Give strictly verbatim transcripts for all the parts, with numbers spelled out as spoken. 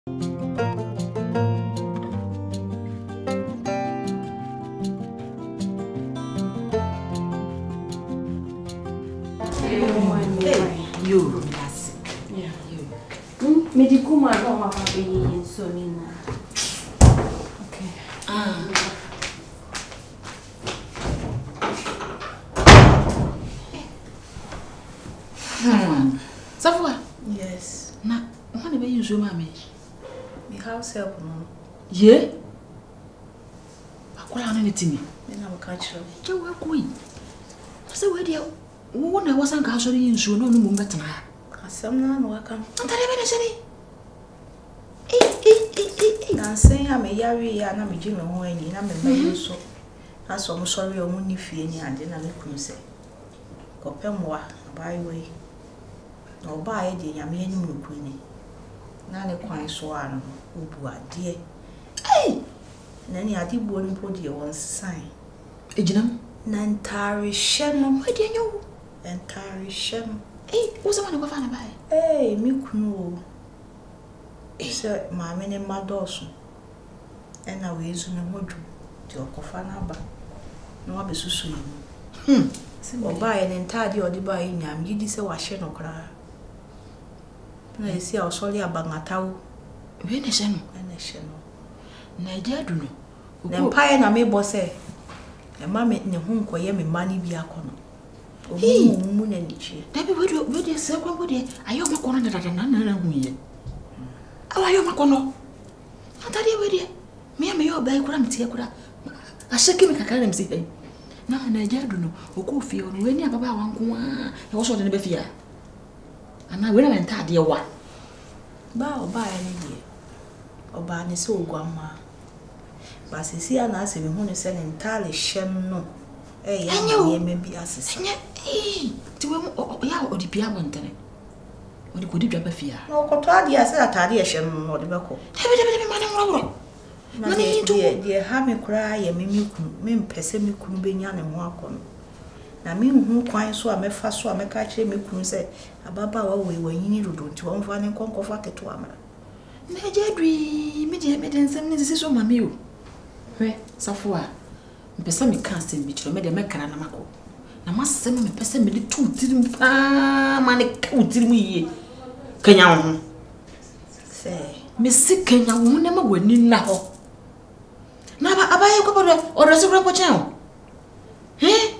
You, yeah, you. Hmm, medical man, no, I'm being so mean. Okay. Ah. Hmm. Safwa? Yes. Na, what do you do, mommy? Me house help, no. Yeah. I call on anything. Then I will catch you. You are going. I said, where do you? When I wasn't casually in so no more better. Some now welcome. I'm telling you, eh, eh, eh, eh. Now saying I'm a yari and I'm a Jimmy Hoyne, and I'm a man so. As I'm sorry, I won't if you any and then I couldn't say. Go Pemwa, by way. No buy the Yamian Mukuni. Nanny quite swan, Ubua, dear. Hey! Nanny, I did one put your one sign. Ejinam? Nantari Shem, why do you know? Nantari Shem. Hey, what's the one who found by? Hey, Mikunu. Sir, my many mados. And I will soon a word to your cofanaba. No, I'll be so soon. Hmm. Or buy an entire or the buy in yam, you dis a washin or cry. I see our solly a bangatao. Venetian and a channel. Nagyadu. Then pie and I may boss say. A mammy in a home for yammy money be a corner. He moon and itchy. Debbie, would you would you say what would you? I am a corner that I don't know. Oh, I am a corner. I tell you, with you. Me and me, your bag, I'm tear. I shall give me a kind of thing. Now, Nagyadu, who could feel when you have about one, I was on the beer. And I will enter dear one. Bow by any year. Or by any soul, grandma. But see, and I say, we want to send entirely shem no. Eh, I know, maybe as a singer. Eh, to him, or the piano, or the good drop a fear. No, Cotadia said, I did a shem or the buckle. Money, dear, have me cry, and me, me, pessimic couldn't be young and walk on. Now, me who quite so I may fast so I may catch him, couldn't say, about our way when you need to do to one fine and conquer for the twammer. Najadri, media made and some is on my meal. Where, Safwa, Pessamic casting which you made a mecha and a maco. I must send me pessimic two didn't money count me. Can you say, Miss Sick Kenya won't never win in now. Now, I buy a couple or a super channel. Eh?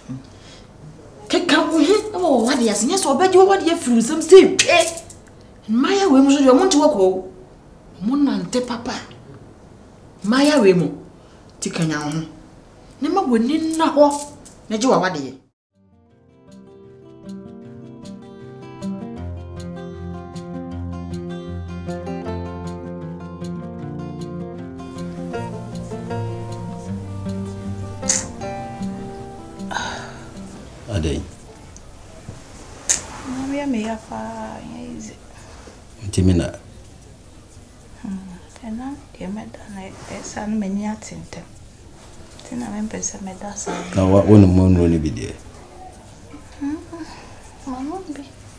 Oh, what yes, yes, or bet you what you flew some steam. Eh? Maya Wemo, you want to walk home. Monante papa. Maya Wemo. Tikanya. Never winning now. Najua what ye. Ade. Mami me afa easy. Timina. Hmm. Tena dia meda na esa no mani atente. Tena me pesa meda sa. Na wa wonu monro ni bi de. Hmm. Mama bi.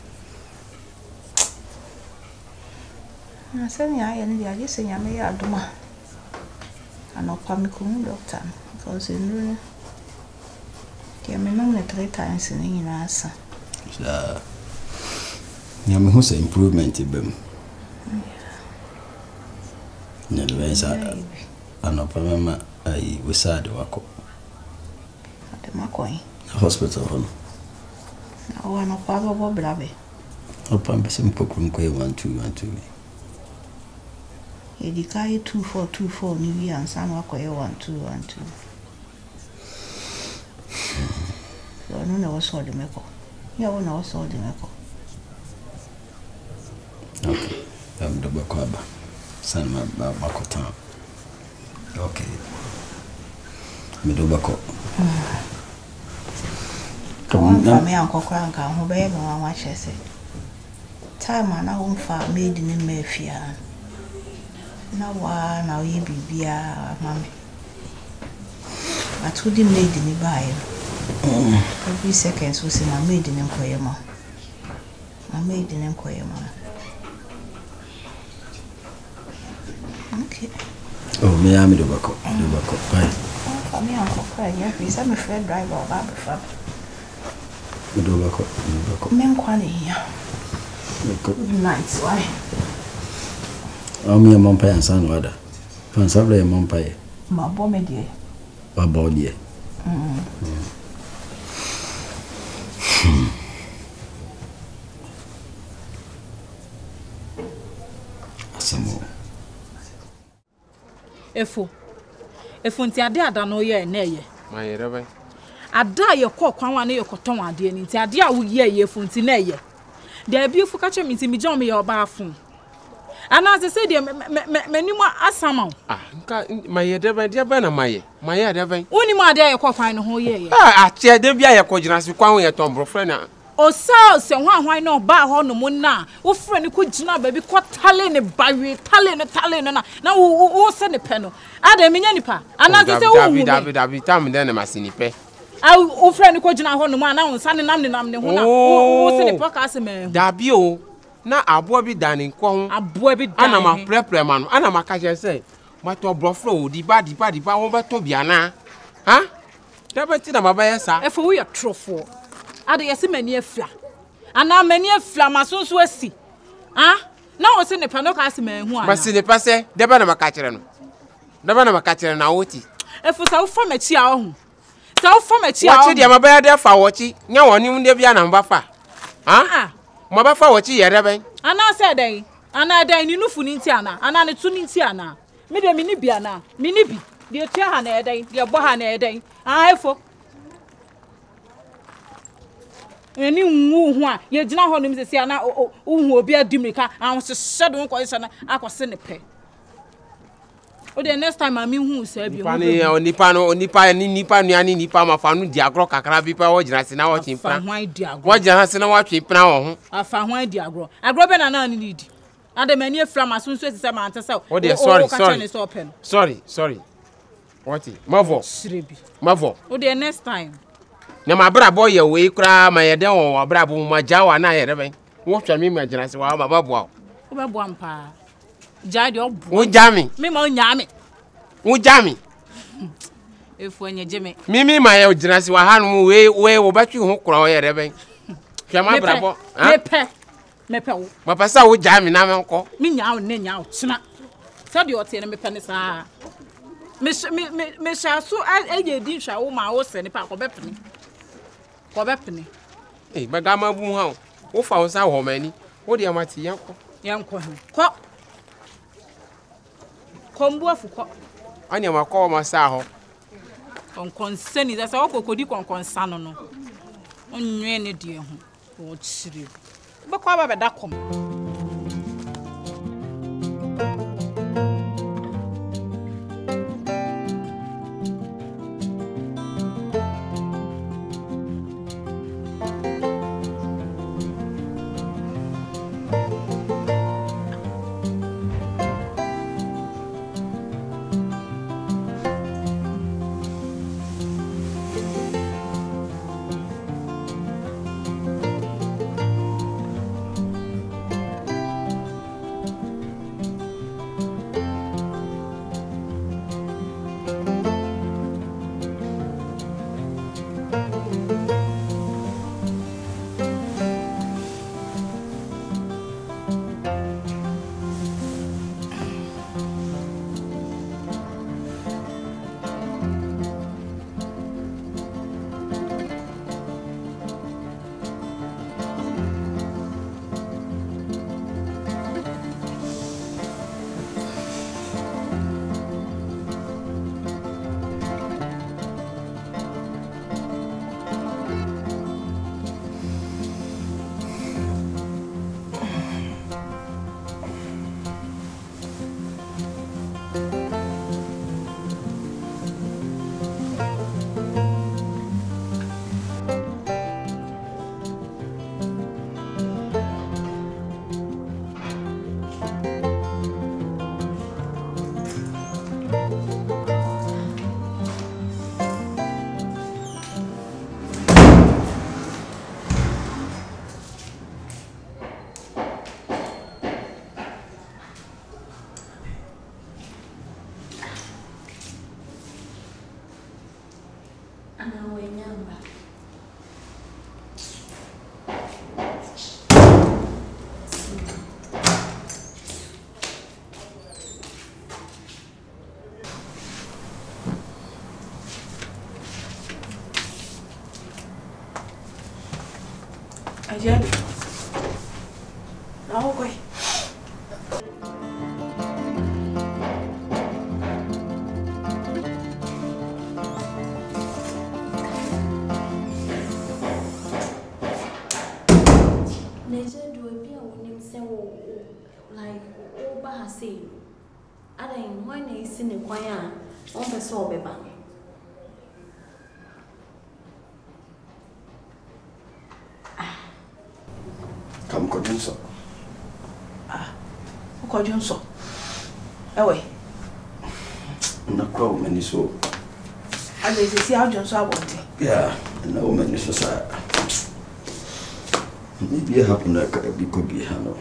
Na se ni aye ni dia je nya me ya aduma. Anopa mi ko mu doctor because nru dia me no three times ni na asa. Ja. Ya me hosa improvement bem. Yeah. Ne lwenza anopa mama ai Osaa de wako. Ade makoi. Hospital hono. Na wa no pa bo brabe. Opa mbese mpoku nkoye one two one two. Edikai two four two four ni wi ansa no akoye one two one two. So no na was all the meko. Ya wona was all the meko. Okay. I'm double kwaba. San ma makota. Okay. Me double ko. Come on, me anko kra nka ho be be wa chese. Time na wo mfa made ni mafia. Na wa na we bibia mama. But who did made ni buy? Every second so say my made ni nkoyema. My made ni nkoyema. Okay. Oh, me am do bako. Do bako. Bye. For me I'm okay. Yeah, please I'm a friend driver or baby fab. Do bako. Do bako. Me nkwa ne here. Good night, why? Oh, me am pay and son wada. Fan sabla am pay. Ma bo me die. Ba bo die. Mm. Asamo. Efo. Efo nti ade ada no ye na ye. Ma ye rebe. Ada ye kọ kwan wa na ye kọton ade ni nti ade a wo ye ye efo nti na ye. Da bi efo ka che mi nti mi jom ye oba afun. Ana se se de manimu asama. Ah, nka ma ye rebe dia ba na ma ye. Ma ye rebe. Woni mu ade ye kọ kwan no ho ye ye. Ah, ache de bia ye ko gina se kwan ye ton bro friend na. Osaa se hwan hwan no ba ho no mu na wo frɛ ne ko gina ba bi ko tale ne bawe tale ne tale no na na wo wo se ne pɛ no ada menya nipa ana se se wo hu David David tam de na masini pɛ a wo frɛ ne ko gina ho no mu ana wo sa ne nam ne nam ne ho na wo se ne pɔ ka se me dabi o na abo bi dani ko ho abo bi dani ana ma prepare ma no ana ma ka je se ma to bro fro o di ba di ba di ba wo be to bia na ha dabeti na ma ba yesa e fo wo ye trofo ade yesi mani afla ana mani afla masonso asi ah na wo se ne pa no ka se manhu ana masini pa se de ba na maka kire no de ba na maka kire na woti e fo sa wo fa machi a ho sa wo fa machi a wo chi de ma ba ya de fa wo chi nya woni mu de bia na mba fa ah ma ba fa wo chi ye de ben ana se den ana den ni nufu ni nti ana ana ne tu ni nti ana me de me ni bia na me ni bi de tua ha na eden de bo ha na eden ah e fo eni nwu hu a ye gina ho nim sesi ana uhu obi adimrika an se shedo nko yesa na akose ne pe o de next time ami hu se bi hu ni onipa no onipa ni nipa nua ni nipa ma fa no di agro kakra bi pa wo gina se na wo chimpra wo gina se na wo chimpra wo ho afa hwan di agro agro be na na ni di ade mani efra maso so sese ma antasa o de sorry sorry sorry sorry what mavo shrebi mavo o de next time na ma bra boy ye we kra ma ye de won bra bo ma jawa na ye reben wo twa mi ma gina se wa ma ba bo wo ba bo ampa ja de obo wo jami mi ma nya mi wo jami efu anya jeme mi mi ma ye gina se wa hanu we we wo ba twi ho kro ye reben twa ma bra bo ha me pe me pe wo ma pasa wo jami na me nko mi nya wo ne nya wo tuna sa de o te ne me pe ne sa me me me sha so AgyAdu hwa wo ma wo se ne pa ko be pene ko be pene eh baga ma bu ha wo fa wo sa ho mani wo de amati yanko yanko ko ko mbu afu ko anya ma ko ma sa ho on konseni da sa wo kokodi kon konsa no no onwe ne de ho wo chiri be ko ba be da kom ana wenyamba. AgyAdu. Now go. Nature do a beer when him say, like, oh, Bahasi. I didn't when they sing the choir on the sober bank. Come, Codinso. Ah, who called you so? Away. No problem, and so. I did see how Johnson wanted. Yeah, no man is a maybe it happened like a big could be handled.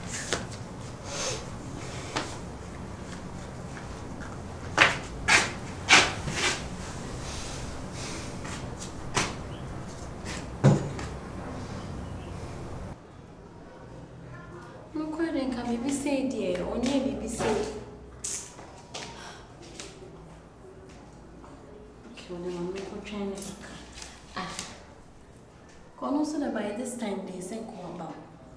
Baby say dear, only baby say. Okay, when I'm not trying to ah, come so that by this time they say go about.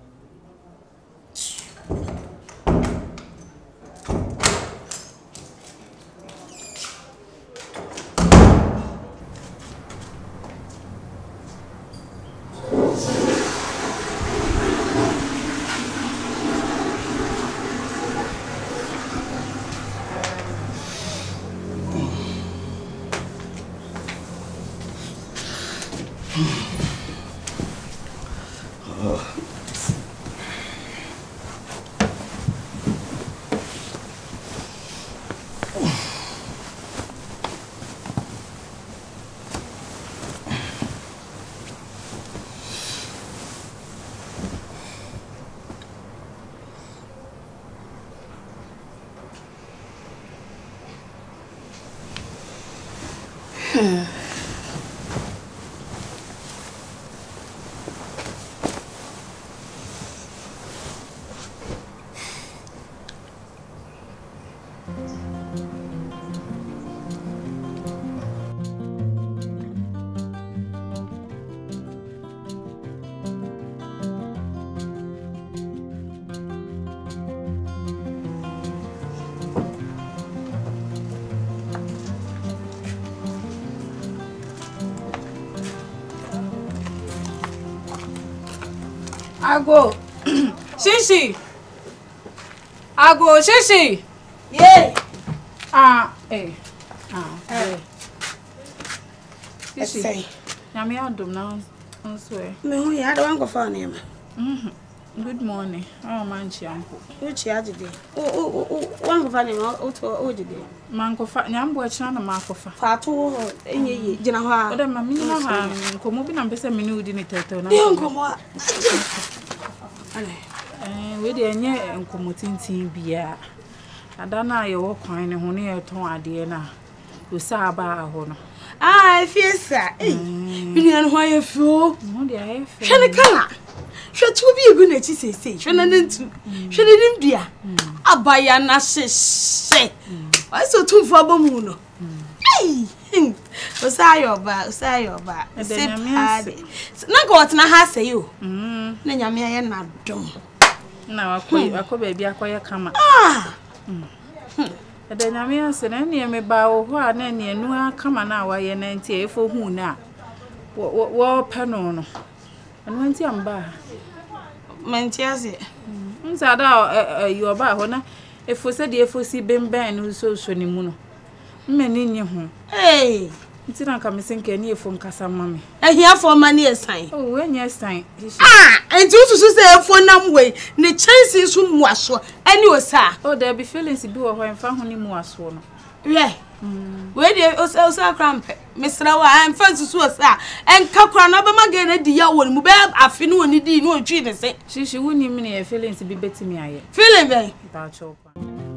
I go. Shishi. I go. Shishi. Yay. Ah, eh. Ah, eh. Let's say. Yami adum na onswe. Me hu ya da wan go fa na ma. Mhm. Good morning. Oh man chiampo. Uchi ajide. O o o wan go fa na ma o to o jide. Man ko fa nyambo achina na makofa. Fa to ho enye ye gina ho a. Oda ma mi na ha nkomo bi na mpese me ni udi ni teto na. Ni nkomo a. Ale. Eh we de enye nkomo tintin bia. Ada na ye wo kwan ne ho ne ye ton ade na. Osaa ba ho no. Ah, fiesa. Eh. Bini an ho ye fo. Mo de aye fe. Hwe ne kala. Hwe tu bi egu na chi sese. Hwe na ntu. Hwe ne nim bia. Abaya na hye. Why so too far bomu no? Hey! Osaa yoba, Osaa yoba. Se pade. Na go what na ha say you. Mm. Na nyame aye na dom. Na wakoy akoba bia akoye kama. Ah. Mm. Ede nyame ase na ne me ba wo ho a na ne anu kama na waye na nti efo hu na. Wo wo pe no no. Anu nti amba. Menti ase. Nsa da yoba ho na efo se de efo si bemben no so so ni mu no. Mmeni nye ho. Hey. Nti na kamese nke ni efo nkasa mame. Ehia for mani esan. Oh, we nye esan. Ah, enti ususu se efo nam we ne chances so muaso. Ani Osaa. Oh, there be feelings bi wo ho emfa ho ni muaso no. Yeah. Mm. We dey Osaa cramp. Misra wa am fa susu Osaa. Enka kra na be magana di ya woni mu be afi no oni di no otwi ne se. Shishi woni mi ne feelings bi betimi aye. Feeling be. Ba chopa.